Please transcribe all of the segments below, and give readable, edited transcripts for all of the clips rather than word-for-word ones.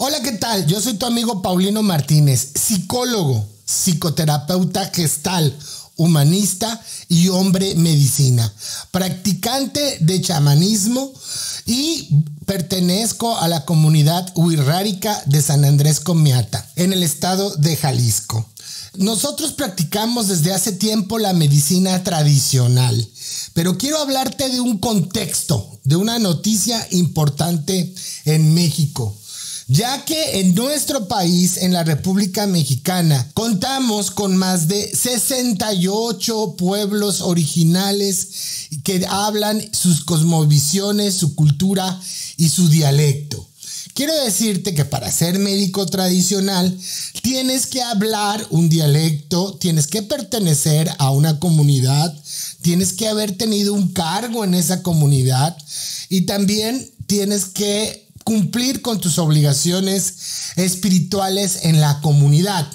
Hola, ¿qué tal? Yo soy tu amigo Paulino Martínez, psicólogo, psicoterapeuta gestal, humanista y hombre medicina, practicante de chamanismo y pertenezco a la comunidad wixárika de San Andrés Comiata, en el estado de Jalisco. Nosotros practicamos desde hace tiempo la medicina tradicional, pero quiero hablarte de un contexto, de una noticia importante en México. Ya que en nuestro país, en la República Mexicana, contamos con más de 68 pueblos originales que hablan sus cosmovisiones, su cultura y su dialecto. Quiero decirte que para ser médico tradicional tienes que hablar un dialecto, tienes que pertenecer a una comunidad, tienes que haber tenido un cargo en esa comunidad y también tienes que cumplir con tus obligaciones espirituales en la comunidad.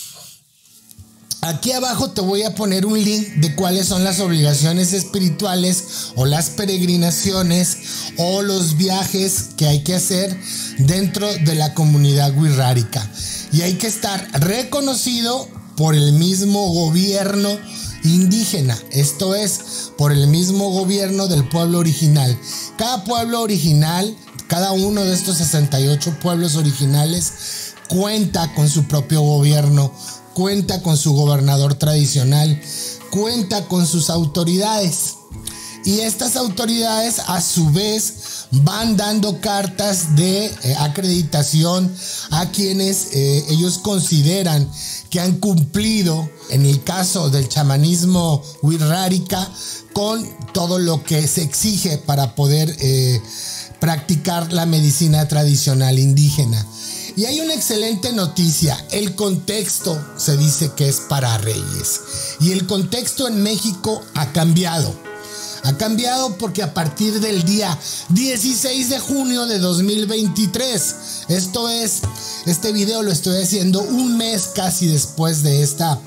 Aquí abajo te voy a poner un link de cuáles son las obligaciones espirituales o las peregrinaciones o los viajes que hay que hacer dentro de la comunidad wixárika. Y hay que estar reconocido por el mismo gobierno indígena, esto es, por el mismo gobierno del pueblo original. Cada pueblo original, cada uno de estos 68 pueblos originales cuenta con su propio gobierno, cuenta con su gobernador tradicional, cuenta con sus autoridades. Y estas autoridades a su vez van dando cartas de acreditación a quienes ellos consideran que han cumplido, en el caso del chamanismo wixárika, con todo lo que se exige para poder practicar la medicina tradicional indígena. Y hay una excelente noticia, el contexto se dice que es para reyes. Y el contexto en México ha cambiado. Ha cambiado porque a partir del día 16 de junio de 2023, esto es, este video lo estoy haciendo un mes casi después de esta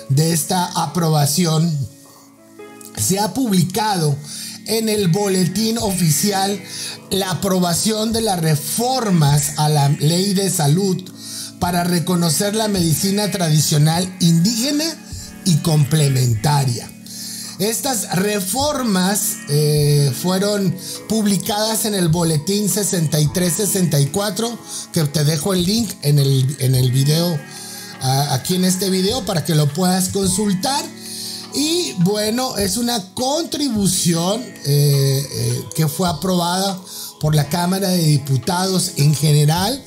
aprobación, se ha publicado en el boletín oficial la aprobación de las reformas a la ley de salud para reconocer la medicina tradicional indígena y complementaria. Estas reformas fueron publicadas en el boletín 6364, que te dejo el link en el video, aquí en este video, para que lo puedas consultar. Y bueno, es una contribución que fue aprobada por la Cámara de Diputados en general.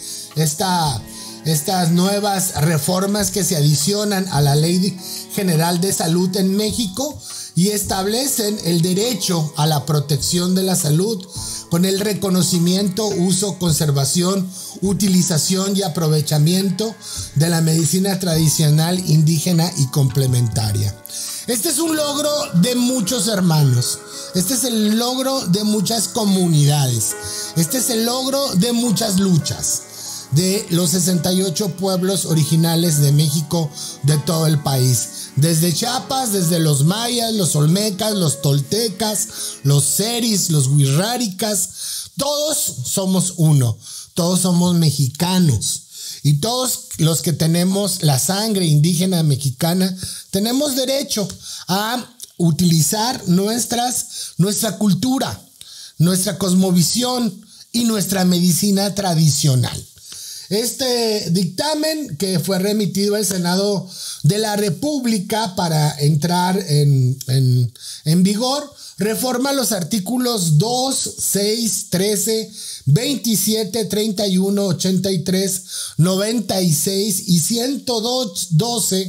Estas nuevas reformas que se adicionan a la Ley General de Salud en México y establecen el derecho a la protección de la salud con el reconocimiento, uso, conservación, utilización y aprovechamiento de la medicina tradicional indígena y complementaria. Este es un logro de muchos hermanos. Este es el logro de muchas comunidades. Este es el logro de muchas luchas de los 68 pueblos originales de México, de todo el país. Desde Chiapas, desde los mayas, los olmecas, los toltecas, los seris, los wixárikas, todos somos uno, todos somos mexicanos. Y todos los que tenemos la sangre indígena mexicana tenemos derecho a utilizar nuestra cultura, nuestra cosmovisión y nuestra medicina tradicional. Este dictamen, que fue remitido al Senado de la República para entrar en vigor, reforma los artículos 2, 6, 13, 27, 31, 83, 96 y 112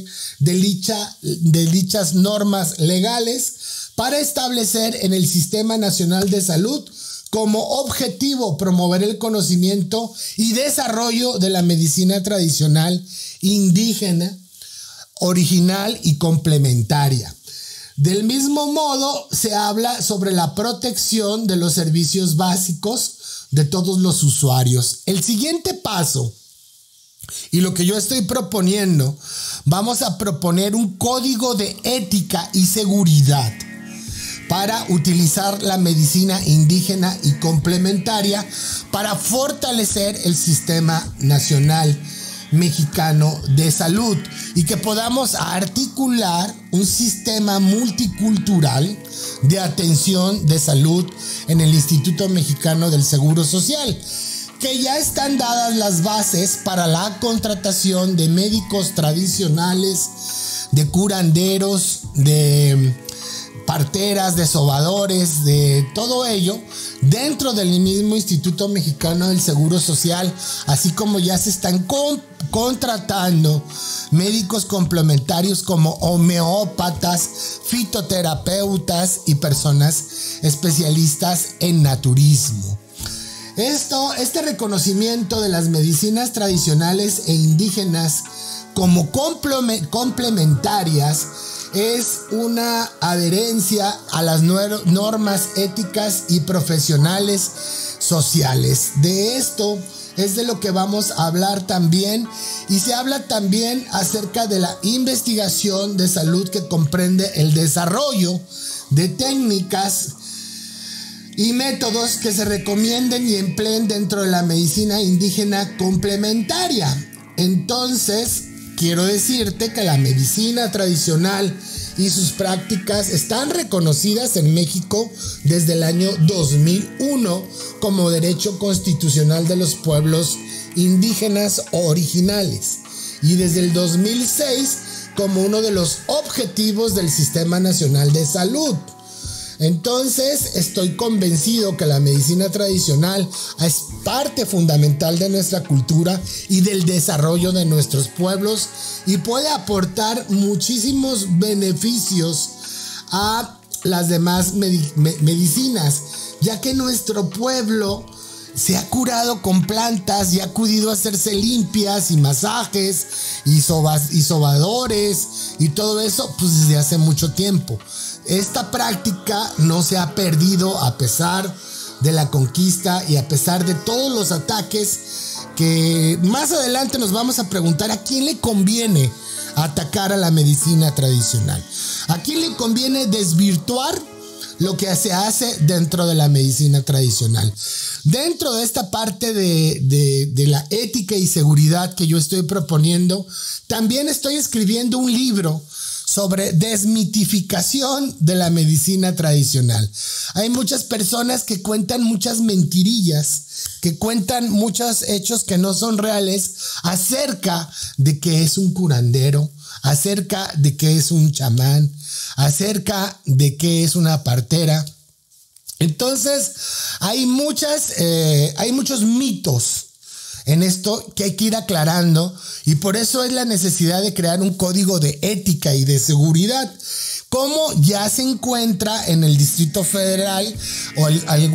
de dichas normas legales para establecer en el Sistema Nacional de Salud como objetivo promover el conocimiento y desarrollo de la medicina tradicional indígena, original y complementaria. Del mismo modo, se habla sobre la protección de los servicios básicos de todos los usuarios. El siguiente paso, y lo que yo estoy proponiendo, vamos a proponer un código de ética y seguridad para utilizar la medicina indígena y complementaria para fortalecer el sistema nacional mexicano de salud y que podamos articular un sistema multicultural de atención de salud en el Instituto Mexicano del Seguro Social, que ya están dadas las bases para la contratación de médicos tradicionales, de curanderos, de parteras, de sobadores, de todo ello dentro del mismo Instituto Mexicano del Seguro Social, así como ya se están contratando médicos complementarios como homeópatas, fitoterapeutas y personas especialistas en naturismo. Este reconocimiento de las medicinas tradicionales e indígenas como complementarias es una adherencia a las normas éticas y profesionales sociales. De esto es de lo que vamos a hablar también, y se habla también acerca de la investigación de salud que comprende el desarrollo de técnicas y métodos que se recomienden y empleen dentro de la medicina indígena complementaria. Entonces, quiero decirte que la medicina tradicional y sus prácticas están reconocidas en México desde el año 2001 como derecho constitucional de los pueblos indígenas originales y desde el 2006 como uno de los objetivos del Sistema Nacional de Salud. Entonces, estoy convencido que la medicina tradicional es parte fundamental de nuestra cultura y del desarrollo de nuestros pueblos y puede aportar muchísimos beneficios a las demás medicinas, ya que nuestro pueblo se ha curado con plantas y ha acudido a hacerse limpias y masajes y sobadores y todo eso pues desde hace mucho tiempo. Esta práctica no se ha perdido a pesar de la conquista y a pesar de todos los ataques que más adelante nos vamos a preguntar a quién le conviene atacar a la medicina tradicional. ¿A quién le conviene desvirtuar lo que se hace dentro de la medicina tradicional? Dentro de esta parte de la ética y seguridad que yo estoy proponiendo, también estoy escribiendo un libro sobre desmitificación de la medicina tradicional. Hay muchas personas que cuentan muchas mentirillas, que cuentan muchos hechos que no son reales acerca de que es un curandero, acerca de que es un chamán, acerca de que es una partera. Entonces, hay muchos mitos en esto que hay que ir aclarando, y por eso es la necesidad de crear un código de ética y de seguridad, como ya se encuentra en el Distrito Federal o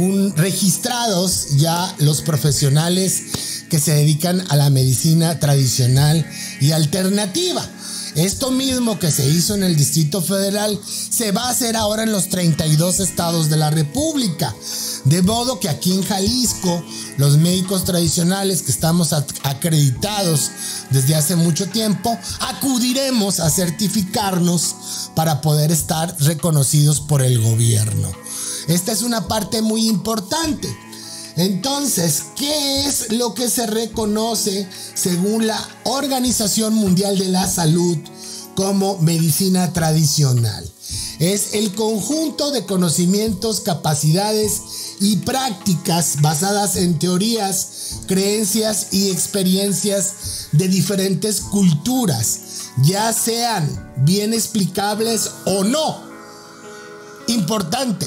registrados ya los profesionales que se dedican a la medicina tradicional y alternativa. Esto mismo que se hizo en el Distrito Federal se va a hacer ahora en los 32 estados de la República. De modo que aquí en Jalisco, los médicos tradicionales que estamos acreditados desde hace mucho tiempo, acudiremos a certificarnos para poder estar reconocidos por el gobierno. Esta es una parte muy importante. Entonces, ¿qué es lo que se reconoce según la Organización Mundial de la Salud como medicina tradicional? Es el conjunto de conocimientos, capacidades y prácticas basadas en teorías, creencias y experiencias de diferentes culturas, ya sean bien explicables o no. Importante.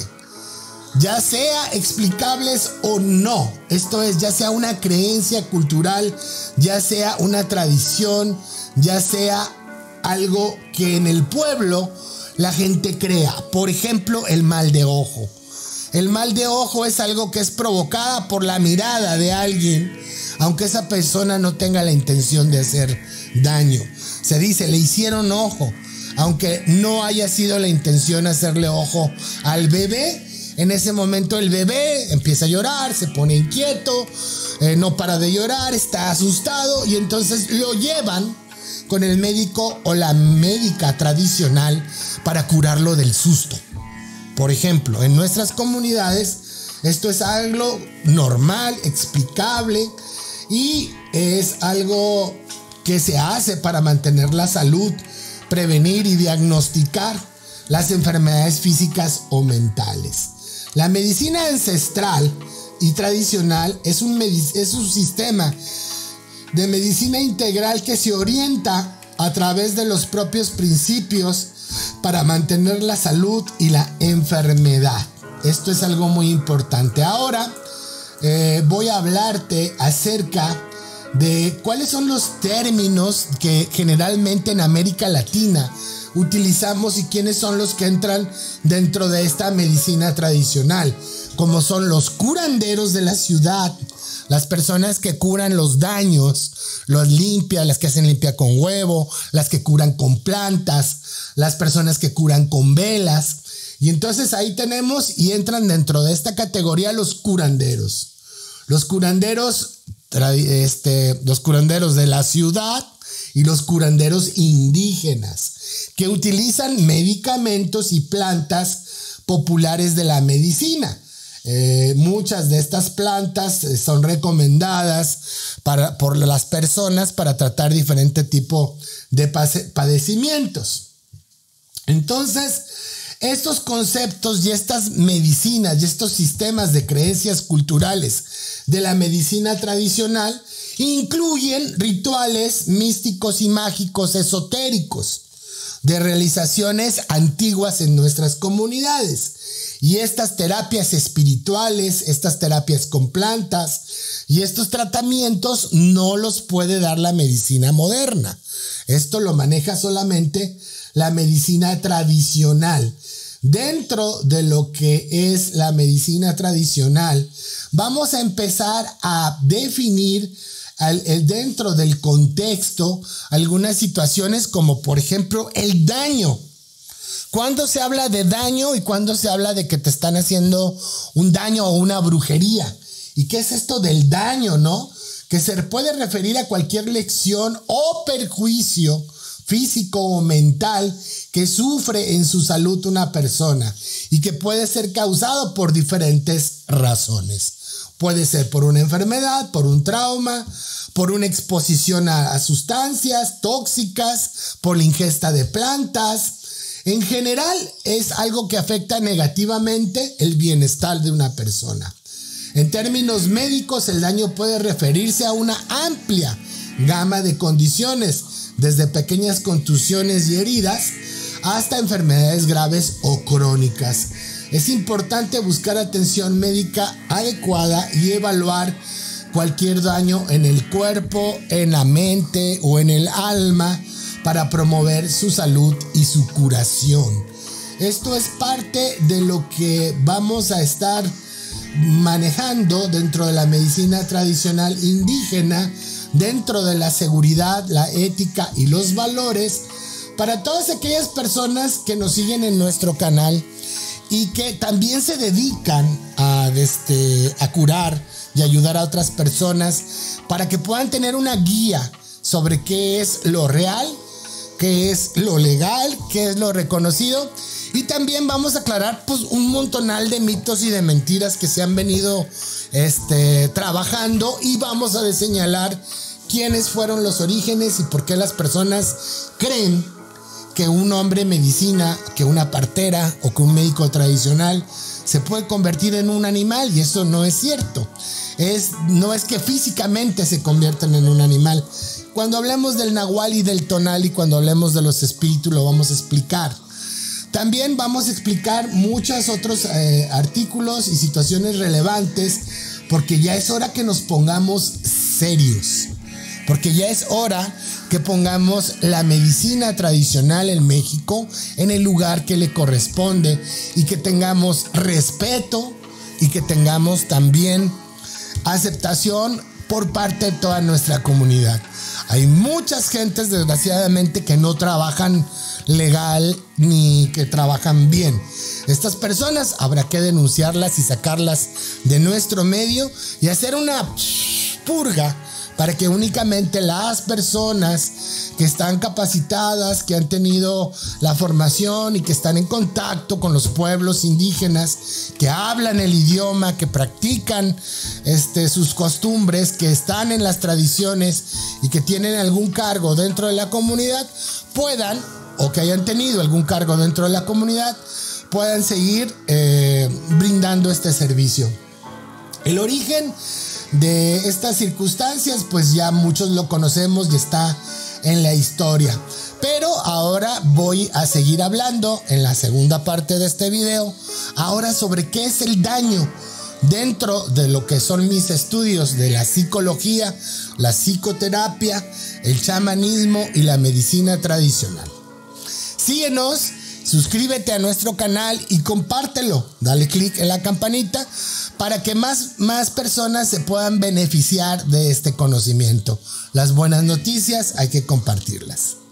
Ya sea explicables o no, esto es, ya sea una creencia cultural, ya sea una tradición, ya sea algo que en el pueblo la gente crea. Por ejemplo, el mal de ojo. El mal de ojo es algo que es provocada por la mirada de alguien, aunque esa persona no tenga la intención de hacer daño. Se dice, le hicieron ojo, aunque no haya sido la intención hacerle ojo al bebé. En ese momento el bebé empieza a llorar, se pone inquieto, no para de llorar, está asustado y entonces lo llevan con el médico o la médica tradicional para curarlo del susto. Por ejemplo, en nuestras comunidades esto es algo normal, explicable y es algo que se hace para mantener la salud, prevenir y diagnosticar las enfermedades físicas o mentales. La medicina ancestral y tradicional es un sistema de medicina integral que se orienta a través de los propios principios para mantener la salud y la enfermedad. Esto es algo muy importante. Ahora voy a hablarte acerca de cuáles son los términos que generalmente en América Latina utilizamos y quiénes son los que entran dentro de esta medicina tradicional, como son los curanderos de la ciudad, las personas que curan los daños, los limpias, las que hacen limpia con huevo, las que curan con plantas, las personas que curan con velas. Y entonces ahí tenemos y entran dentro de esta categoría los curanderos. Los curanderos de la ciudad y los curanderos indígenas que utilizan medicamentos y plantas populares de la medicina. Muchas de estas plantas son recomendadas por las personas para tratar diferente tipo de padecimientos. Entonces, estos conceptos y estas medicinas y estos sistemas de creencias culturales de la medicina tradicional incluyen rituales místicos y mágicos esotéricos de realizaciones antiguas en nuestras comunidades. Y estas terapias espirituales, estas terapias con plantas y estos tratamientos no los puede dar la medicina moderna. Esto lo maneja solamente la medicina tradicional. Dentro de lo que es la medicina tradicional, vamos a empezar a definir dentro del contexto algunas situaciones como por ejemplo el daño. ¿Cuándo se habla de daño y cuándo se habla de que te están haciendo un daño o una brujería? ¿Y qué es esto del daño, no? Que se puede referir a cualquier lesión o perjuicio físico o mental que sufre en su salud una persona y que puede ser causado por diferentes razones. Puede ser por una enfermedad, por un trauma, por una exposición a sustancias tóxicas, por la ingesta de plantas. En general es algo que afecta negativamente el bienestar de una persona. En términos médicos, el daño puede referirse a una amplia gama de condiciones, desde pequeñas contusiones y heridas hasta enfermedades graves o crónicas. Es importante buscar atención médica adecuada y evaluar cualquier daño en el cuerpo, en la mente o en el alma para promover su salud y su curación. Esto es parte de lo que vamos a estar manejando dentro de la medicina tradicional indígena, dentro de la seguridad, la ética y los valores para todas aquellas personas que nos siguen en nuestro canal y que también se dedican a curar y ayudar a otras personas para que puedan tener una guía sobre qué es lo real, qué es lo legal, qué es lo reconocido. Y también vamos a aclarar pues un montonal de mitos y de mentiras que se han venido trabajando, y vamos a señalar quiénes fueron los orígenes y por qué las personas creen que un hombre medicina, que una partera o que un médico tradicional se puede convertir en un animal, y eso no es cierto. No es que físicamente se conviertan en un animal. Cuando hablemos del nahual y del tonal y cuando hablemos de los espíritus lo vamos a explicar. También vamos a explicar muchos otros artículos y situaciones relevantes, porque ya es hora que nos pongamos serios. Porque ya es hora que pongamos la medicina tradicional en México en el lugar que le corresponde, y que tengamos respeto y que tengamos también aceptación por parte de toda nuestra comunidad. Hay muchas gentes, desgraciadamente, que no trabajan legal ni que trabajan bien. Estas personas habrá que denunciarlas y sacarlas de nuestro medio y hacer una purga para que únicamente las personas que están capacitadas, que han tenido la formación y que están en contacto con los pueblos indígenas, que hablan el idioma, que practican sus costumbres, que están en las tradiciones y que tienen algún cargo dentro de la comunidad, puedan, o que hayan tenido algún cargo dentro de la comunidad, puedan seguir brindando este servicio. El origen de estas circunstancias, pues ya muchos lo conocemos y está en la historia. Pero ahora voy a seguir hablando en la segunda parte de este video, ahora sobre qué es el daño dentro de lo que son mis estudios de la psicología, la psicoterapia, el chamanismo y la medicina tradicional. Síguenos, suscríbete a nuestro canal y compártelo. Dale click en la campanita para que más personas se puedan beneficiar de este conocimiento. Las buenas noticias hay que compartirlas.